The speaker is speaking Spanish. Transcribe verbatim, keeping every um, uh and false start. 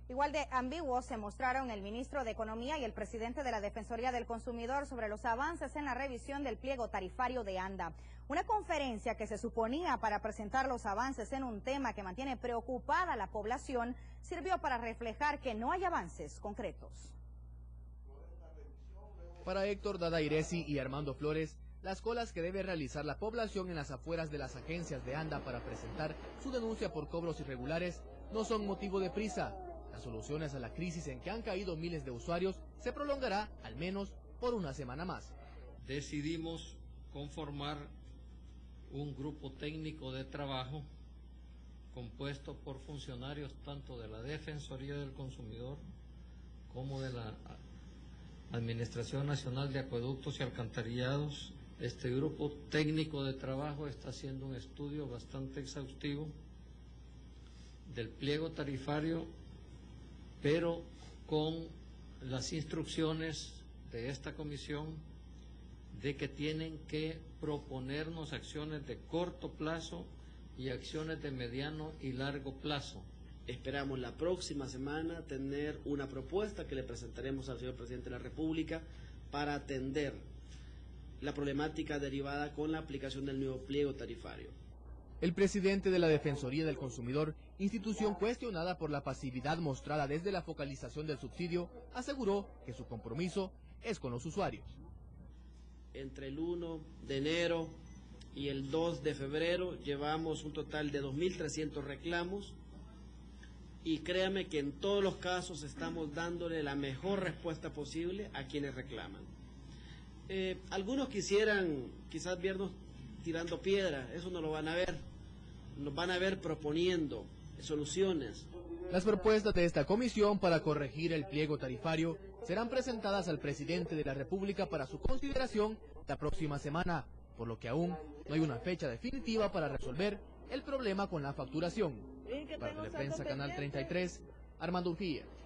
Igual de ambiguos se mostraron el ministro de Economía y el presidente de la Defensoría del Consumidor sobre los avances en la revisión del pliego tarifario de ANDA. Una conferencia que se suponía para presentar los avances en un tema que mantiene preocupada a la población, sirvió para reflejar que no hay avances concretos. Para Héctor Dadairesi y Armando Flores, las colas que debe realizar la población en las afueras de las agencias de ANDA para presentar su denuncia por cobros irregulares no son motivo de prisa. Las soluciones a la crisis en que han caído miles de usuarios se prolongará al menos por una semana más. Decidimos conformar un grupo técnico de trabajo compuesto por funcionarios tanto de la Defensoría del Consumidor como de la Administración Nacional de Acueductos y Alcantarillados. Este grupo técnico de trabajo está haciendo un estudio bastante exhaustivo del pliego tarifario, pero con las instrucciones de esta comisión de que tienen que proponernos acciones de corto plazo y acciones de mediano y largo plazo. Esperamos la próxima semana tener una propuesta que le presentaremos al señor presidente de la República para atender la problemática derivada con la aplicación del nuevo pliego tarifario. El presidente de la Defensoría del Consumidor, institución cuestionada por la pasividad mostrada desde la focalización del subsidio, aseguró que su compromiso es con los usuarios. Entre el uno de enero y el dos de febrero llevamos un total de dos mil trescientos reclamos y créame que en todos los casos estamos dándole la mejor respuesta posible a quienes reclaman. Eh, algunos quisieran quizás vernos tirando piedra, eso no lo van a ver, nos van a ver proponiendo soluciones. Las propuestas de esta comisión para corregir el pliego tarifario serán presentadas al presidente de la República para su consideración la próxima semana, por lo que aún no hay una fecha definitiva para resolver el problema con la facturación. Para Teleprensa Canal treinta y tres, Armando Urquía.